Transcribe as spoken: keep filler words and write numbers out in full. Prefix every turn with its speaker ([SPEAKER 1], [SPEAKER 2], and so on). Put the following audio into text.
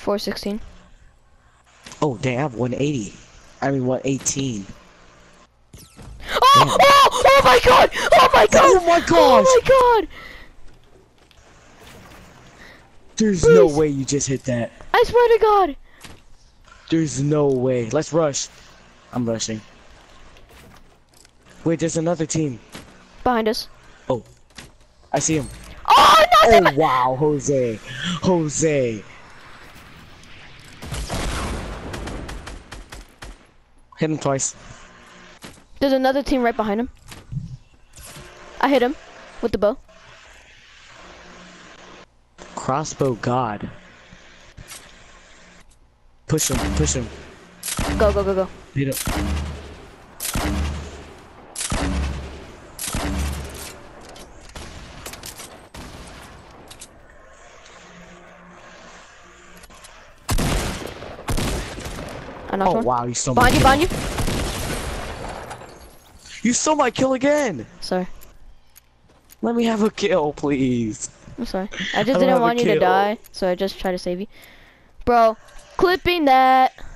[SPEAKER 1] four sixteen.
[SPEAKER 2] Oh, damn, I have one eighty. I mean, one eighteen.
[SPEAKER 1] Oh, oh, oh my god! Oh my god!
[SPEAKER 2] Oh my gosh!
[SPEAKER 1] Oh my god!
[SPEAKER 2] There's
[SPEAKER 1] Please.
[SPEAKER 2] no way you just hit that.
[SPEAKER 1] I swear to god!
[SPEAKER 2] There's no way. Let's rush. I'm rushing. Wait, there's another team.
[SPEAKER 1] Behind us.
[SPEAKER 2] Oh, I see him.
[SPEAKER 1] Oh, nothing!
[SPEAKER 2] Oh, wow, Jose. Jose. Hit him twice.
[SPEAKER 1] There's another team right behind him. I hit him with the bow.
[SPEAKER 2] Crossbow God. Push him, push him.
[SPEAKER 1] Go, go, go, go.
[SPEAKER 2] Beat him.
[SPEAKER 1] I knocked
[SPEAKER 2] Oh
[SPEAKER 1] one.
[SPEAKER 2] wow, you stole my
[SPEAKER 1] Behind you,
[SPEAKER 2] kill.
[SPEAKER 1] behind you.
[SPEAKER 2] You stole my kill again.
[SPEAKER 1] Sorry.
[SPEAKER 2] Let me have a kill, please.
[SPEAKER 1] I'm sorry. I just
[SPEAKER 2] I don't
[SPEAKER 1] didn't
[SPEAKER 2] have a
[SPEAKER 1] want you to
[SPEAKER 2] kill.
[SPEAKER 1] die, so I just tried to save you. Bro, clipping that.